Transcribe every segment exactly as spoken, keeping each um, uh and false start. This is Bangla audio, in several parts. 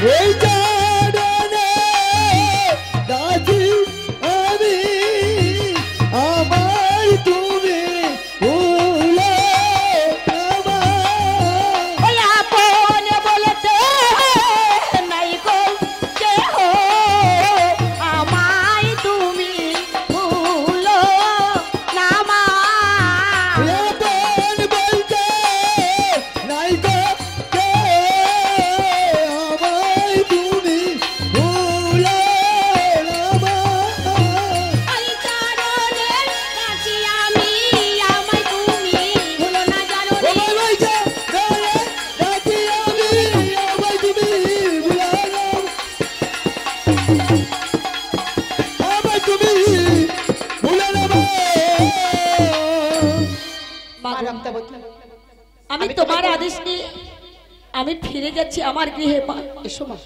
আমি তোমার আদেশ নিয়ে আমি ফিরে যাচ্ছি আমার গৃহে। মা এসো মা।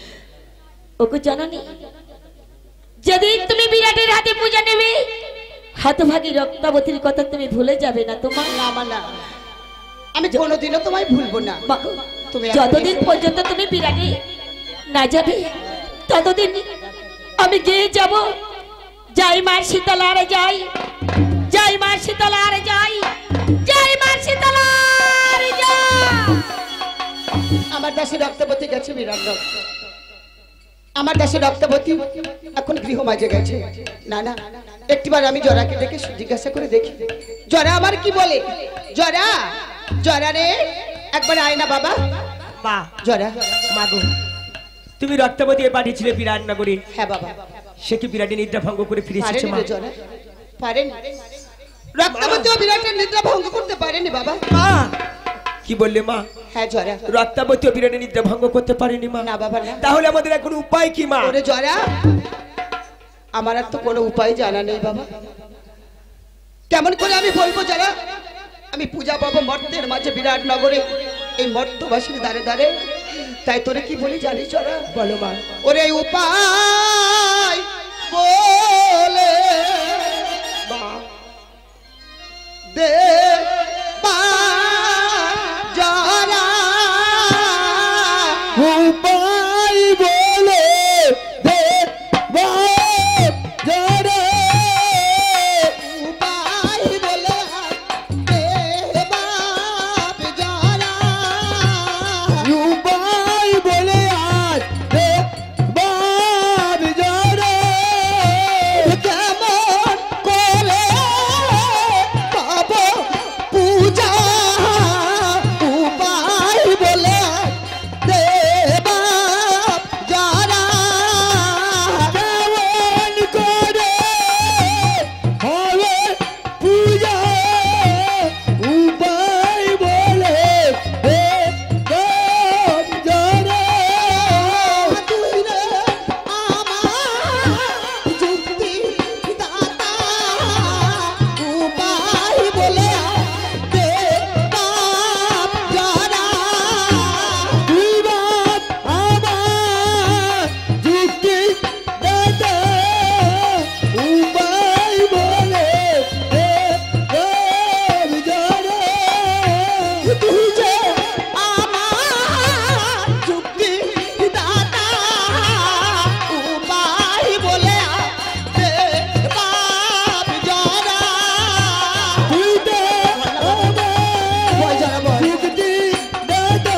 ওকে জননী, যেদিন তুমি বিরাটের হাতে পূজা নেবে হতভাগী রক্তাবতীর কথা তুমি ভুলে যাবে না। তোমার না মা না, আমি কোনোদিনও তোমায় ভুলবো না। তুমি যতদিন পর্যন্ত তুমি বিরাটে না যাবে ততদিন আমি গিয়ে যাব। যাই মা শীতলারে যাই, যাই মা শীতলারে যাই, যাই মা শীতলারে যাই। আমার দাসী রক্তবতী গেছে বিরাট, আমার দাসী রক্তবতী এখন গৃহ মাঝে গেছে। না না, একটিবার আমি জরাকে ডেকে জিজ্ঞাসা করে দেখি জরা আমার কি বলে। জরা, জরা রে, একবার আয় না বাবা। মা জরা, মাগো তুমি রক্তবতী পাঠিয়েছিলে বিরাট নগরী। হ্যাঁ বাবা। সে কি বিরাটের নিদ্রা ভঙ্গ করে ফিরে এসেছে মা? পারেন, রক্তবতী বিরাটের নিদ্রা ভঙ্গ করতে পারেনি বাবা। মা কি বললে মা? হ্যাঁ জরা, রক্তবতী বিরাটের নিদ্রা ভঙ্গ করতে পারেনি মা? না বাবা না। তাহলে আমাদের এখন উপায় কি মা? ওরে জরা, আমার আর তো কোনো উপায় জানা নেই বাবা। কেমন করে আমি বলবো জরা আমি পূজা পাবো মর্তের মাঝে বিরাট নগরে, এই মর্তবাসীর দ্বারে দ্বারে। তাই তোরে কি বলি জানিস জরা? বলো মা। ওরে উপায় বলে মা দে বা জরা, উপায় বলে দে বা জরা, উপায় বলে দে বাপ জরা, উপায় বলে আজ দে বাপ জরা। কেমন করে পাবো পূজা, উপায় বলে দে বাপ জরা। কেমন করে হবে পূজা, উপায় বলে দে বাপ জরা। তুই রে আমার যুক্তি দাতা, উপায় বলে দে বাপ জরা। তুই বাপ আমার যুক্তি দাতা, উপায় বলে দে বাপ জরা। তুই যে আমার যুক্তি দাতা, উপায় বলে দে বাপ জরা। তুই তো বল জরা বল। যুক্তি দাতা,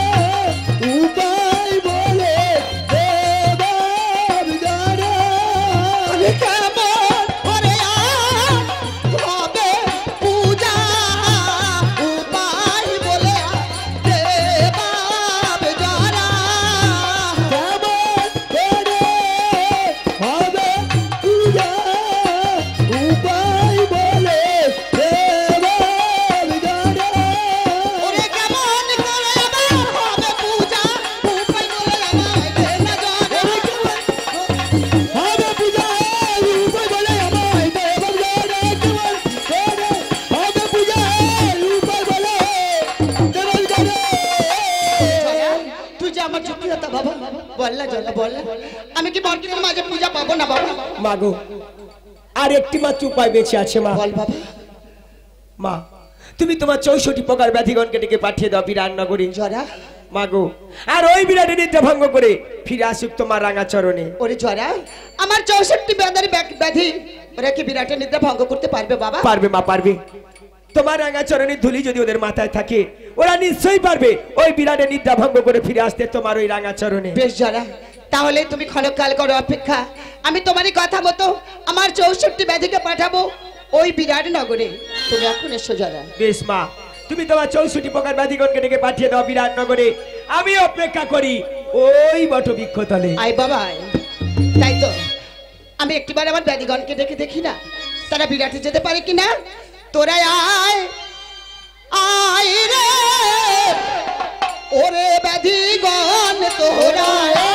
উপায় বলে দে বাপ জরা। আমি কেমন করে হবে পূজা, উপায় বলে দে বাপ জরা। কেমন করে হবে পূজা, উপায় বলে দে বাপ জরা। ওরে কেমন করে আমার হবে পূজা, উপায় বলে আমায় দে না জরা। হবে পূজা, উপায় বলে আমায় দে বাপ জরা। কেমন করে হবে পূজা, উপায় বলে দে বাপ জরা। তুই যে আমার যুক্তি দাতা বাবা, বল না জরা বল না, আমি কি মর্তের মাঝে পূজা পাবো না বাবা? মাগো আর একটি মাত্র উপায় বেঁচে আছে মা। বল বাবা। মা তুমি তোমার চৌষট্টি প্রকার ব্যাধিগণকে ডেকে পাঠিয়ে দাও বিরাট নগরী। জরা মাগো আর ওই বিরাটে নিদ্রা ভঙ্গ করে ফিরে আসুক তোমার রাঙা চরণে। ওরে জরা, আমার চৌষট্টি ব্যাধি ব্যাধি ওরা কি বিরাটের নিদ্রা ভঙ্গ করতে পারবে বাবা? পারবে মা, পারবে। তোমার রাঙা চরণের ধুলি যদি ওদের মাথায় থাকে, ওরা নিশ্চয়ই পারবে ওই বিরাটে নিদ্রা ভঙ্গ করে ফিরে আসতে তোমার ওই রাঙা চরণে। বেশ জরা, তাহলে তুমি ক্ষণকাল করো অপেক্ষা। আমি তোমারই কথা মতো আমার চৌষট্টি ব্যাধিকে পাঠাবো ওই বিরাট নগরে। তুমি এখন এসো জরা। বেশ মা, তুমি তোমার চৌষট্টি প্রকার ব্যাধিগণকে ডেকে পাঠিয়ে দাও বিরাট নগরে। আমি অপেক্ষা করি ওই বটবৃক্ষ তলে। আয় বাবা আয়। তাই তো আমি একটিবার আমার ব্যাধিগণকে ডেকে দেখি না তারা বিরাটে যেতে পারে কিনা। তোরা আয় আয় রে ওরে ব্যাধিগণ তোরা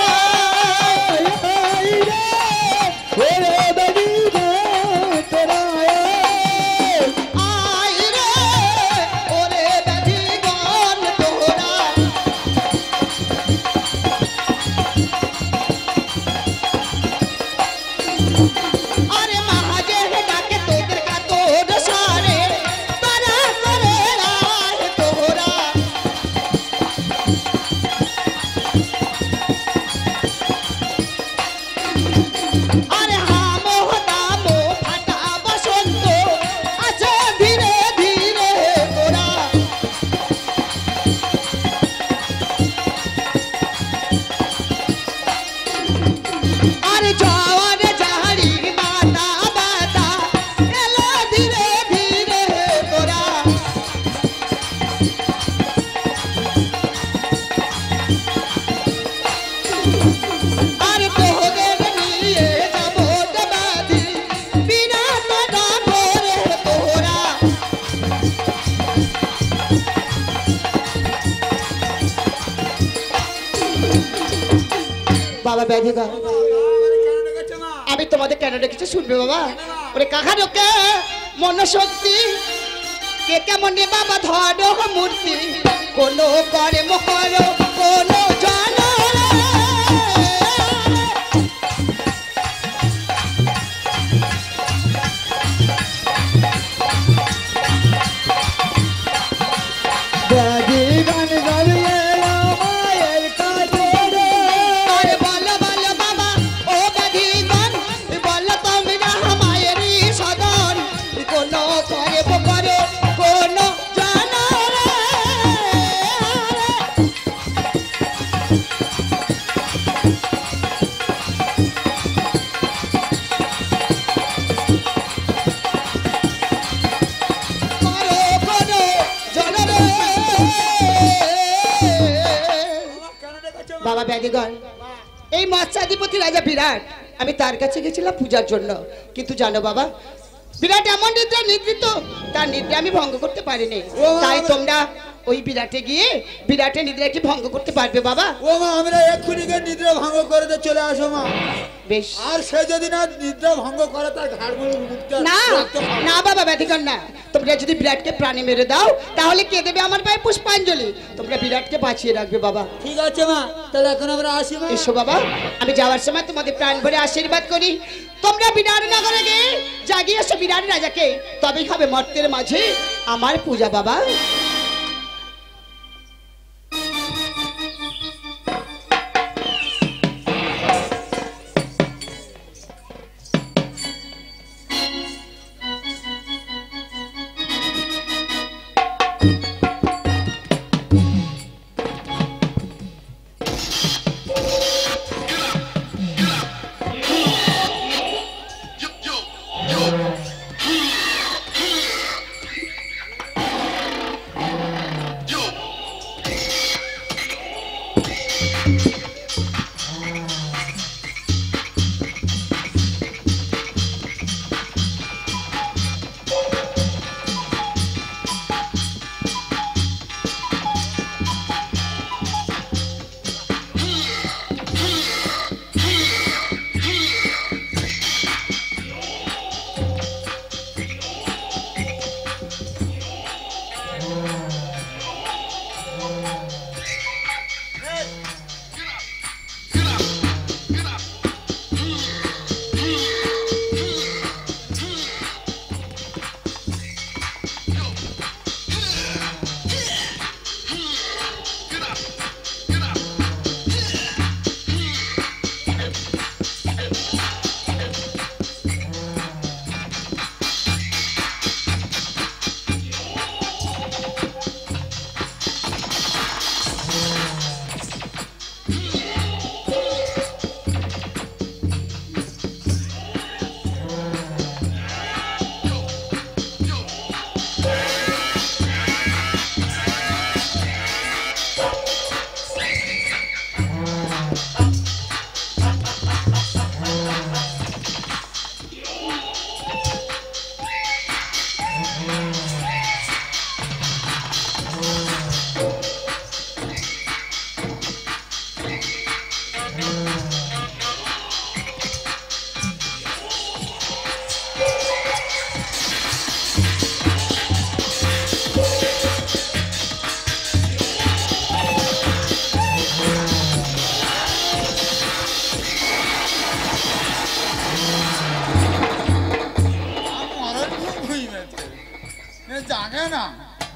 বাবা ব্যাধিগণ, আমি তোমাদের কেন ডেকেছি শুনবে বাবা? ওরে কাকা ঢোকে মন শক্তি কে কেমন বাবা ধর মূর্তি কোন করে মকর কোন জন বাবা ব্যাধিগণ, এই মৎস্যাধিপতি রাজা বিরাট আমি তার কাছে গেছিলাম পূজার জন্য, কিন্তু জানো বাবা বিরাট এমন নিদ্রা নিদ্রিত তার নিদ্রা আমি ভঙ্গ করতে পারিনি। তাই তোমরা ওই বিরাটে গিয়ে বিরাটের নিদ্রা কি ভঙ্গ করতে পারবে বাবা? ও মা, আমরা এক্ষুনি গিয়ে নিদ্রা ভঙ্গ করে দিয়ে চলে আসো মা। বেশ। আর সে যদি না নিদ্রা ভঙ্গ করে তার ঘাড়গুলো মুক্তি না না বাবা ব্যাধিগণ না, তোমরা যদি বিরাটকে প্রাণে মেরে দাও তাহলে কে দেবে আমার পায়ে পুষ্পাঞ্জলি? তোমরা বিরাটকে বাঁচিয়ে রাখবে বাবা। ঠিক আছে মা, তাহলে এখন আমরা আসি মা। এসো বাবা, আমি যাওয়ার সময় তোমাদের প্রাণ ভরে আশীর্বাদ করি। তোমরা বিরাট নগরে গিয়ে জাগিয়ে এসো বিরাট রাজাকে, তবেই হবে মর্তের মাঝে আমার পূজা বাবা। না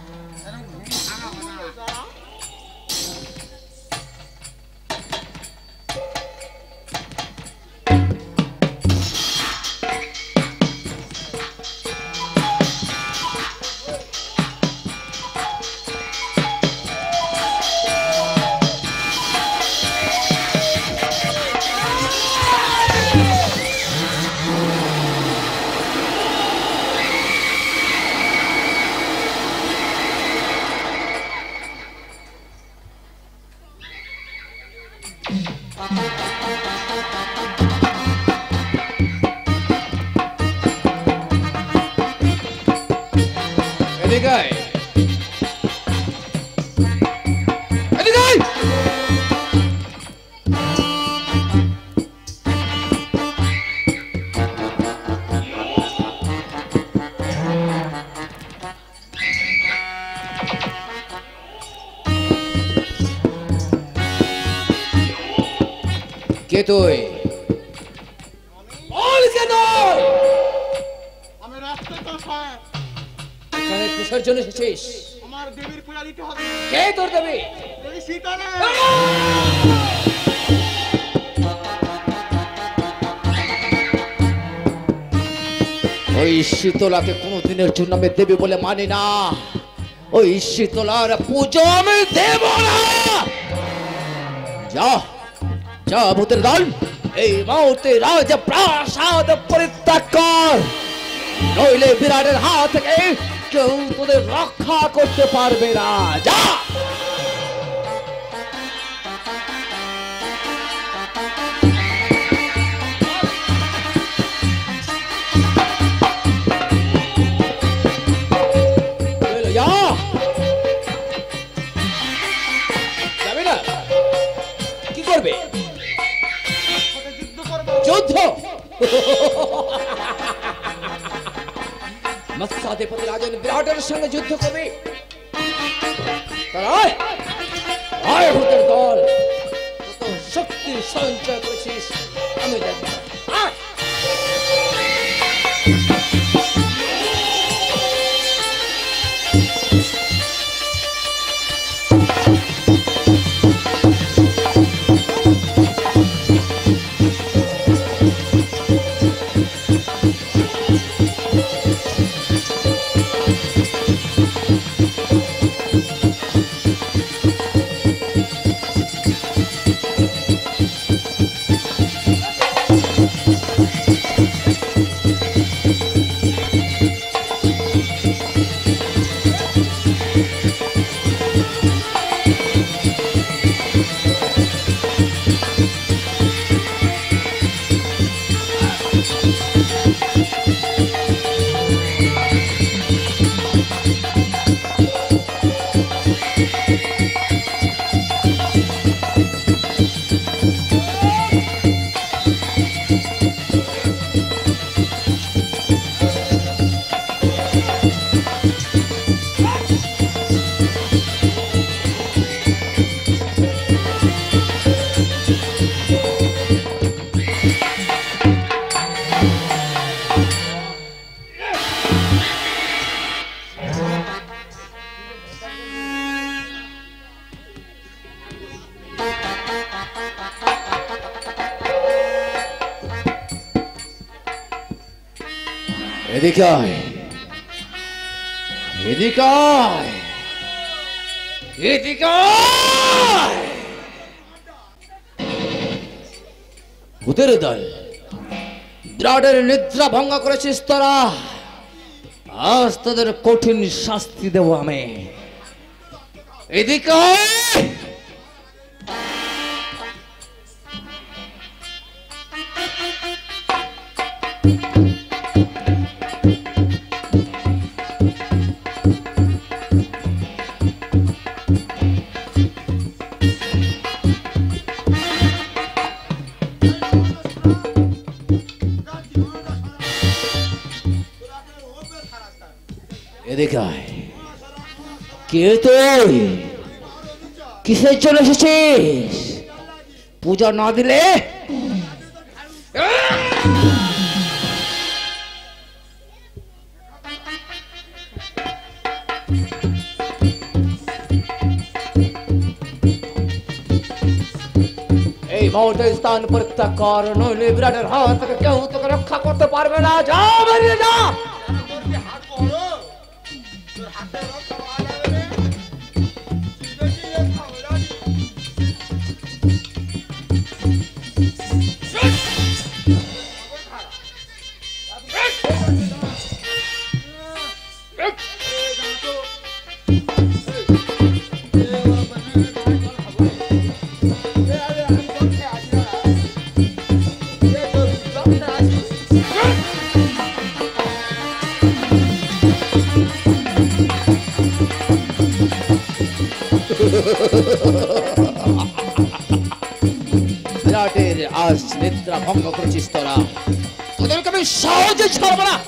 এদিকে আয়। এদিকে আয়। কে তুই? বল কে তুই? আমি রাস্তায় তো সাহেব এখানে কিসের জন্য এসেছিস? আমার দেবীর পূজা দিতে হবে। কে তোর দেবী? দেবী সীতারা। ওই শীতলাকে কোনোদিনের জন্য আমি দেবী বলে মানি না। ওই শীতলার পুজো আমি দেব না। যা যা ভূতের দল, এই মুহূর্তে রাজ প্রাসাদ পরিত্যাগ কর, নইলে বিরাটের হাত থেকে কেউ তোদের রক্ষা করতে পারবে না। যা। যা। যাবে না? কি করবে? যুদ্ধ? মৎস্যাধিপতি রাজন বিরাটের সঙ্গে যুদ্ধ করবে? আয় আয় ভূতের দল, কত শক্তি সঞ্চয় করেছিস আমি দেখব। আয়। এদিকে আয়, এদিকে আয়, এদিকে আয়। ভূতের দল, বিরাটের নিদ্রা ভঙ্গ করেছিস তোরা, আজ তোদের কঠিন শাস্তি দেব আমি। এদিকে আয়। এদিকে আয়। কে তুই? কিসের জন্য এসেছিস? পূজা না দিলে মুহূর্তে স্থান পরিত্যাগ কর, নইলে বিরাটের হাত থেকে কেউ তোকে রক্ষা করতে পারবে না। যা বেরিয়ে যা। তোর কি হাত বড়? তোর হাতে রক্ত পাওয়া যাবে না? তুই বেশি রক্ষা হবে জানি। বিরাটের আজ নিদ্রা ভঙ্গ করেছিস তোরা, তোদেরকে আমি সহজে ছাড়বো না।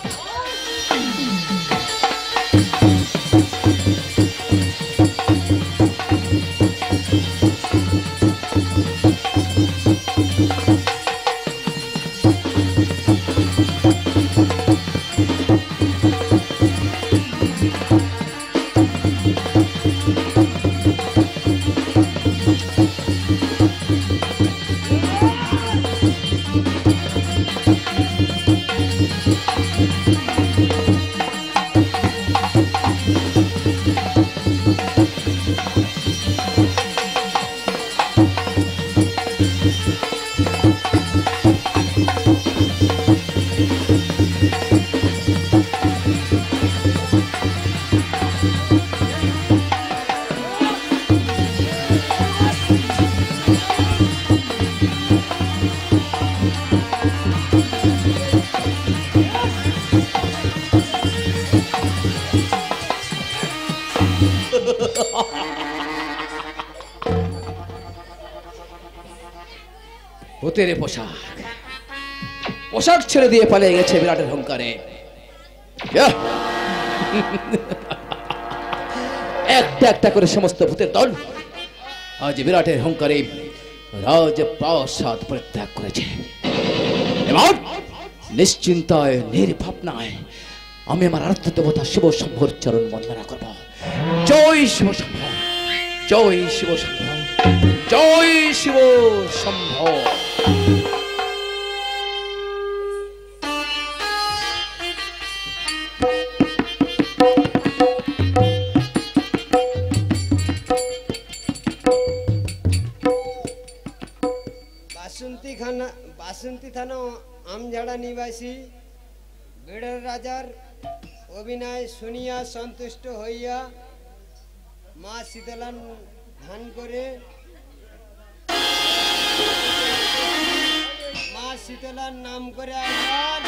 ভূতের পোশাক পোশাক ছেড়ে দিয়ে পালিয়ে গেছে বিরাটের হুঙ্কারে। ইয়াহ! একটা একটা করে সমস্ত ভূতের দল আজ বিরাটের হুঙ্কারে রাজপ্রাসাদ পরিত্যাগ করেছে। এবার নিশ্চিন্তায় নির্ভাবনায় আমি আমার আরাধ্য দেবতা শিব শম্ভুর চরণ বন্দনা করব। জয় শিব শম্ভ, জয় শিব শম্ভ, জয় শিব শম্ভ। বাসন্তী খানা বাসন্তী থানা আমঝাড়া নিবাসী বেড়ের রাজার অভিনয় শুনিয়া সন্তুষ্ট হইয়া মা শীতলার ধ্যান করে মা শীতলার নাম করে আসবার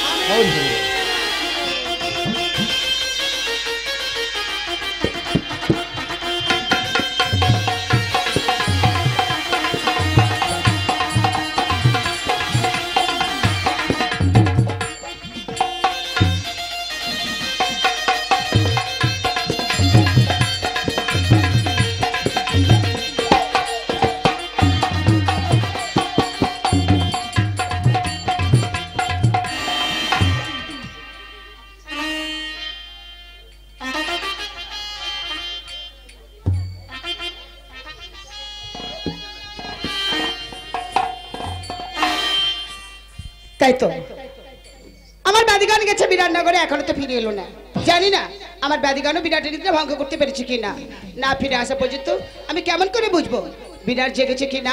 তাই তো আমার বাদিগান গেছে বিরাটনগরে, এখনো তো ফিরে এলো না। জানি না আমার বাদিগানও বিরাটের নিদ্রা ভঙ্গ করতে পেরেছে কিনা। না ফিরে আসা পর্যন্ত আমি কেমন করে বুঝবো বিরাট জেগেছে কিনা।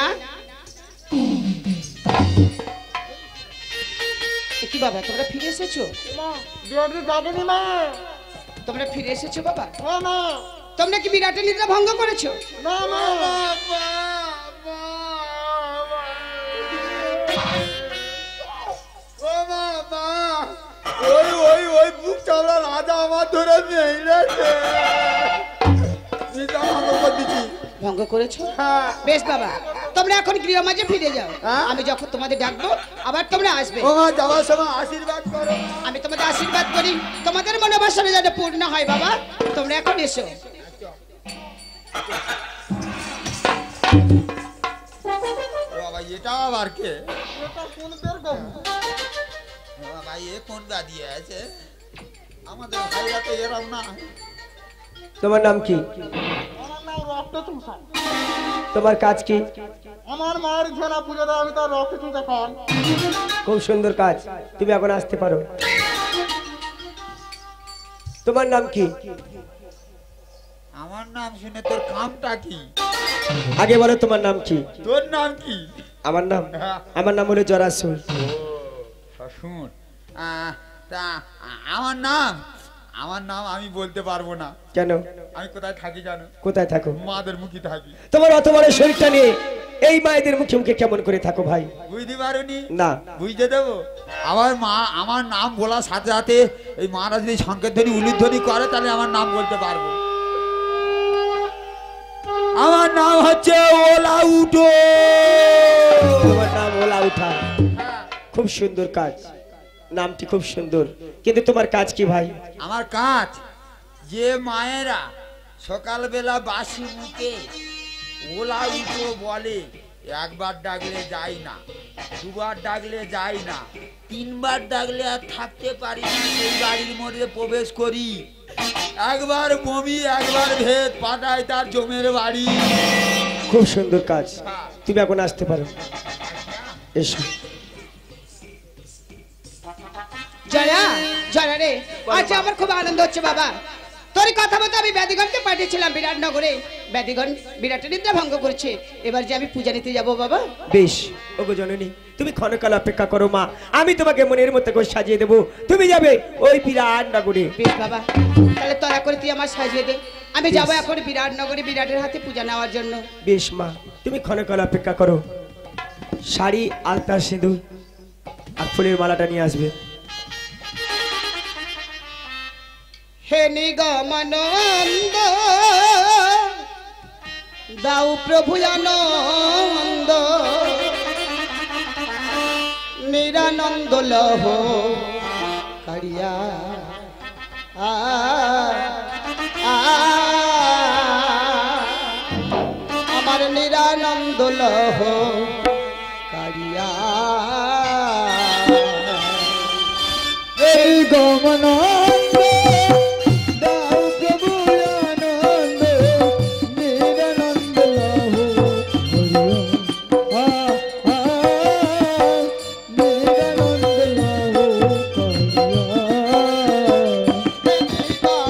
কি বাবা তোমরা ফিরে এসেছো? তোমরা ফিরে এসেছো বাবা? তোমরা কি বিরাটের নিদ্রা ভঙ্গ করেছো? ওই ওই ওই বুক চাওলা রাজা আমার ধরে মেরেছে। ভঙ্গ করেছো? বেশ বাবা তোমরা এখন গৃহ মাঝে ফিরে যাও। আমি যখন তোমাদের ডাকবো আবার তোমরা আসবে। যাওয়ার সময় আশীর্বাদ করো। আমি তোমাদের আশীর্বাদ করি তোমাদের মনোবাসনা যাতে পূর্ণ হয়। বাবা তোমরা এখন এসো। বাবা এটা আবার কে? এটা কোন বের কম? বাবা এ কোন দাদি আছে? আমাদের ভাইরা তো এরকম না। তোমার নাম কি? আমার নাম তাও রক্ত চুষা। তোমার কাজ কি? আমার মায়ের ঝোলা পুজো দেয়, আমি তার রক্ত চুষে খান। খুব সুন্দর কাজ, তুমি এখন আসতে পারো। তোমার নাম কি? আমার নাম শুনে তোর কামটা কি? আগে বলো তোমার নাম কি? তোর নাম কি? আমার নাম আমার নাম হলো জরাসুর। শুন, আহ, তা আ- আমার নাম আমার নাম আমি বলতে পারবো না। কেন? আমি কোথায় থাকি জানো? কোথায় থাকো? মাদের মুখে থাকি। তোমার অত বড় শরীরটা নিয়ে এই মায়েদের মুখে মুখে কেমন করে থাকো ভাই? বুঝতে পারোনি? না। বুঝতে দেবো? আমার মা আমার নাম বলার সাথে সাথে এই মারা যদি সংকেত ধ্বনি উলির ধ্বনি করে তাহলে আমার নাম বলতে পারবো। আমার নাম হচ্ছে ওলা উঠো। তোমার নাম ওলা উঠা, খুব সুন্দর কাজ, নামটি খুব সুন্দর, কিন্তু তোমার কাজ কি ভাই? আমার কাজ, যে মায়েরা সকালবেলা বাসি মুখে ওলা উঠো বলে, একবার ডাকলে যাই না, দুবার ডাকলে যাই না, তিনবার ডাকলে আর থাকতে পারি না, এই বাড়ির মধ্যে প্রবেশ করি। একবার বমি, একবার ভেদ পাঠায় তার জমের বাড়ি। খুব সুন্দর কাজ, তুমি এখন আসতে পারো, এসো। জয়া, জয়া রে, আজ আমার খুব আনন্দ হচ্ছে বাবা। তোর কথা মতো আমি ব্যাধিগণকে পাঠিয়েছিলাম বিরাটনগরে। ব্যাধিগণ বিরাট নিদ্রা ভঙ্গ করছে, এবার যে আমি পূজা নিতে যাবো বাবা। বেশ, ওগো জননী, তুমি ক্ষণকাল অপেক্ষা করো মা, আমি তোমাকে মনের মতো করে সাজিয়ে দেবো, তুমি যাবে ওই বিরাটনগরে। বেশ বাবা, তাহলে তোরা করে তুই আমার সাজিয়ে দে, আমি যাবো এখন বিরাটনগরে বিরাটের হাতে পূজা নেওয়ার জন্য। বেশ মা, তুমি ক্ষণকাল অপেক্ষা করো, শাড়ি, আলতা, সিঁদুর আর ফুলের মালাটা নিয়ে আসবে। হে নিগমানন্দ দাও প্রভু আনন্দ, নিরানন্দ লহ কারিয়া আ আ, আমার নিরানন্দ লহ কারিয়া। এই গমনানন্দ দাও প্রভু আনন্দ, নিরানন্দ লাভ করিয়া। আ আ, নিরানন্দ লাভ করিয়া।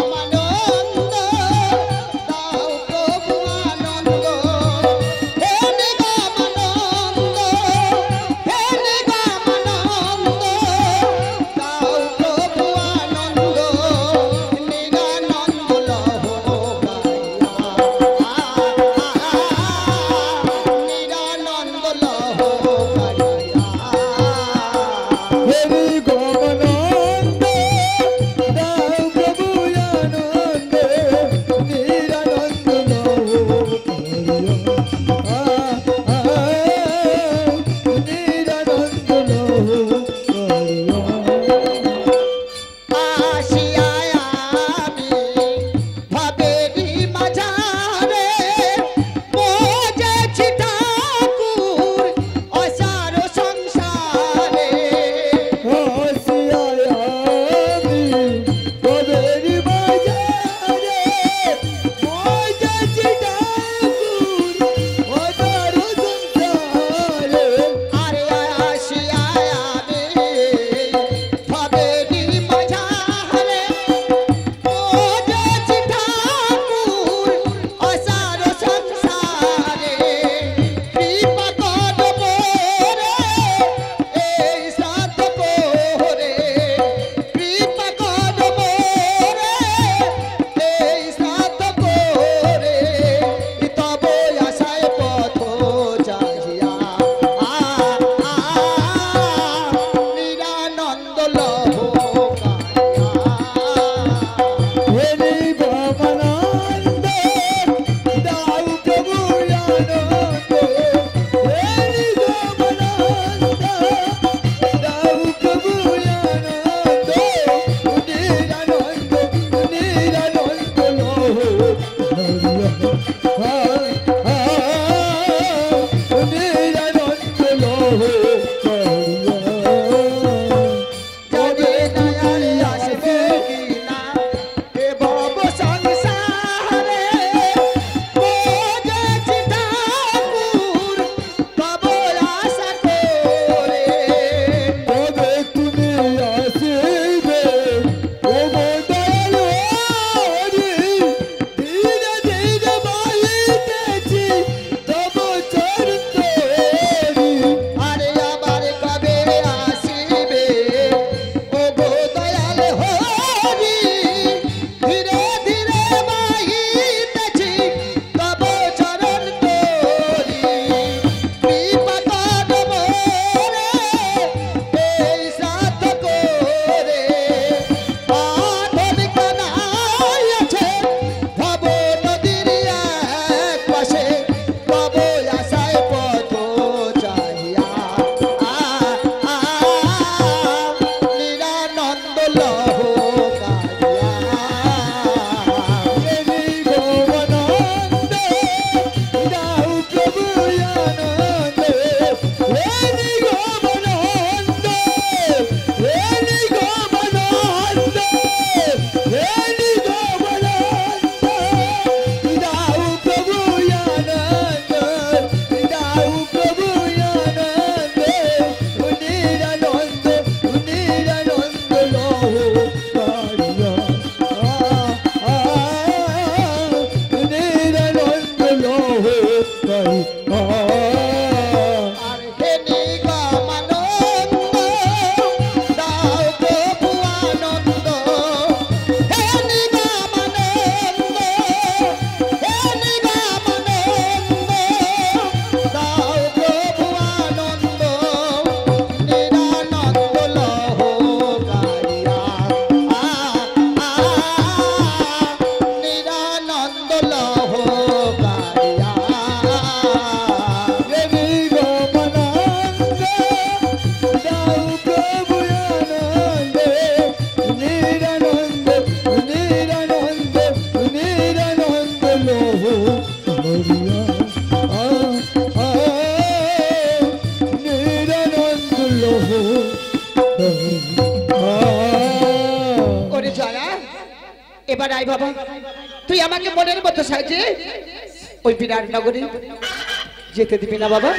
ওরে জরা এবার আই বাবা তুই আমাকে মনের মতো সাজে ওই বিরাট নগরে যেতে দিবি না বাবা?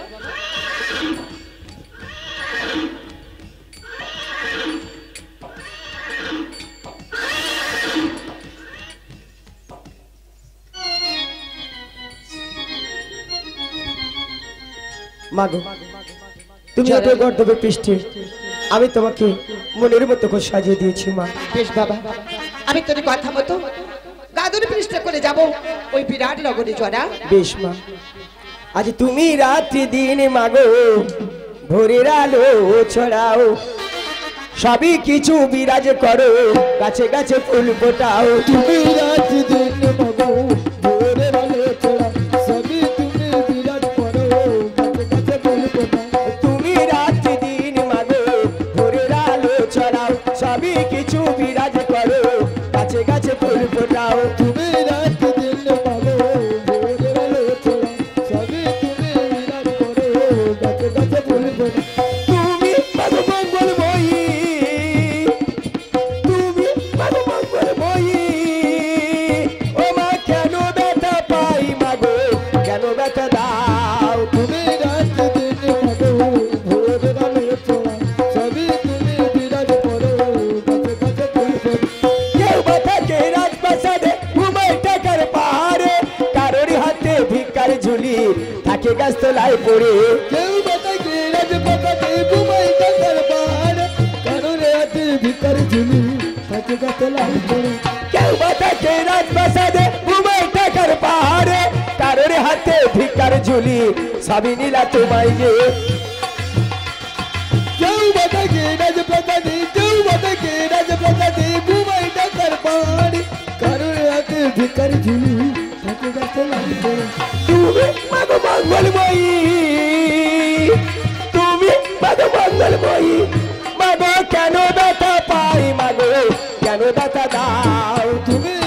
মাগো তুমি এত গর্দবে পৃষ্ঠে আমি তোমাকে মনের মতো করে সাজিয়ে দিয়েছি মা। বেশ বাবা আমি তোর কথা মতো গাদুর পৃষ্ঠে করে যাব ওই বিরাট নগরে জরা। বেশ মা আজ তুমি রাত্রি দিন মাগো ভোরের আলো ছড়াও সবই কিছু বিরাজ করো গাছে গাছে ফুল ফোটাও তুমি রাত্রি দিন মাগো ভোরের আলো ছড়াও সবই তুমি বিরাজ করো গাছে গাছে ফুল ফোটাও তুমি রাত্রি দিন মাগো ভোরের আলো ছড়াও সবই কিছু বিরাজ করো গাছে গাছে ফুল ফোটাও তুমি রাত্রি দিন মাগো ভোরের আলো ছড়াও সবই তুমি বিরাজ করো গাছে গাছে ফুল ফোটাও তুমি মাগো মঙ্গল বই তুমি মাগো মঙ্গল বই ও মা কেন ব্যথা পাই মাগো কেন ব্যথা দাও তুমি রাত্রি দিন মাগো ভোরের আলো ছড়াও সবই তুমি বিরাজ করো গাছে গাছে ফুল ফোটাও কেউ বা থাকে রাজপ্রাসাদে ঘুমায় টাকার পাহাড়ে কারোর হাতে ভিক্ষার ঝুলি থাকে গাছতলায় পড়ে কেউ বাতাকে রাজপথে ঘুমাই টাকার পাহাড়ে কারোর হাতে ভিকার ঝুলি থাকে গাছে লাই পড়ে কেউ বা থাকে রাজপ্রাসাদে ঘুমায় টাকার পাহাড়ে কারোর হাতে ভিক্ষার ঝুলি সবই নীলা তোমায় যে কেউ বাতাকে রাজপ্রসাদে কেউ বাতাকে রাজপ্রসাদে ঘুমাই টাকার পাহাড়ে কারোর হাতে ভিকার ঝুলি থাকে গাছে লাই পড়ে তুমি মাগো মঙ্গলময়ী তুমি মাগো মঙ্গলময়ী মাগো কেন ব্যথা পাই মাগো কেন ব্যথা দাও তুমি